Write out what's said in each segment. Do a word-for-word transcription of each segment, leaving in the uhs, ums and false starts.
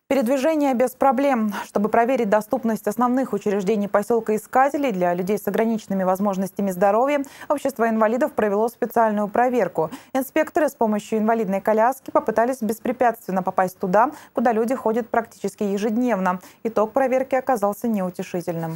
Передвижение без проблем. Чтобы проверить доступность основных учреждений поселка Искателей для людей с ограниченными возможностями здоровья, общество инвалидов провело специальную проверку. Инспекторы с помощью инвалидной коляски попытались беспрепятственно попасть туда, куда люди ходят практически ежедневно. Итог проверки оказался неутешительным.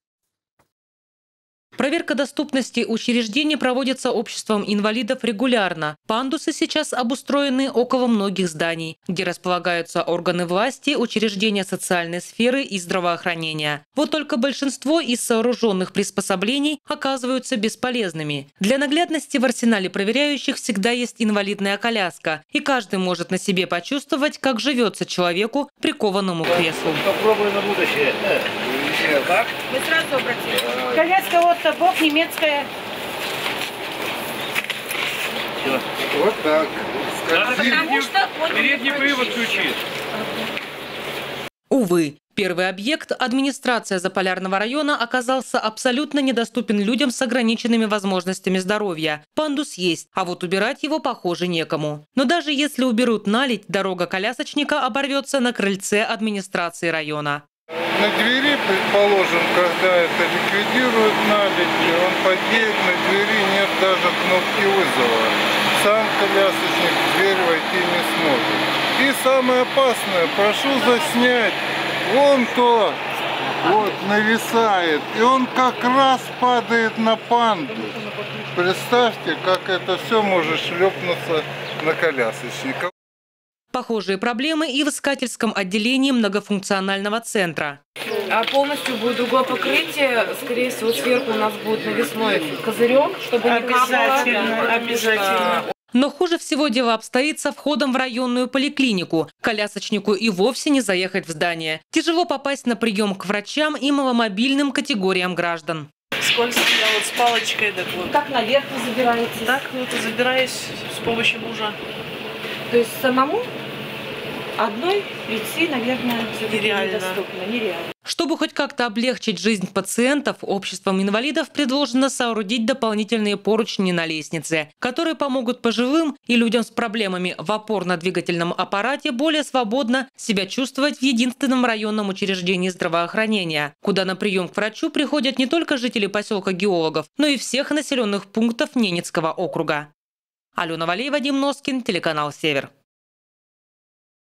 Проверка доступности учреждений проводится обществом инвалидов регулярно. Пандусы сейчас обустроены около многих зданий, где располагаются органы власти, учреждения социальной сферы и здравоохранения. Вот только большинство из сооруженных приспособлений оказываются бесполезными. Для наглядности в арсенале проверяющих всегда есть инвалидная коляска, и каждый может на себе почувствовать, как живется человеку, прикованному к креслу. Попробуй на будущее. Как? Мы сразу обратились. Коляска вот бок немецкая. Все. Вот так. Потому что Передний привод включи. Увы, первый объект, администрация Заполярного района, оказался абсолютно недоступен людям с ограниченными возможностями здоровья. Пандус есть, а вот убирать его, похоже, некому. Но даже если уберут наледь, дорога колясочника оборвется на крыльце администрации района. На двери, предположим, когда это ликвидируют наледь, он подъедет, на двери нет даже кнопки вызова. Сам колясочник в дверь войти не сможет. И самое опасное, прошу заснять, вон то, вот, нависает, и он как раз падает на пандус. Представьте, как это все может шлепнуться на колясочника. Похожие проблемы и в искательском отделении многофункционального центра. А полностью будет другое покрытие. Скорее всего, сверху у нас будет навесной козырек, чтобы не капало. Обязательно. Но хуже всего дело обстоит со входом в районную поликлинику. Колясочнику и вовсе не заехать в здание. Тяжело попасть на прием к врачам и маломобильным категориям граждан. Скользко, я вот с палочкой. Так вот. Как наверх вы забираетесь? Так вот и забираюсь с помощью мужа. То есть самому одной прийти, наверное, нереально. Недоступно, нереально. Чтобы хоть как-то облегчить жизнь пациентов, обществом инвалидов предложено соорудить дополнительные поручни на лестнице, которые помогут пожилым и людям с проблемами в опорно-двигательном аппарате более свободно себя чувствовать в единственном районном учреждении здравоохранения, куда на прием к врачу приходят не только жители поселка Геологов, но и всех населенных пунктов Ненецкого округа. Алена Валеева, Вадим Носкин, телеканал «Север».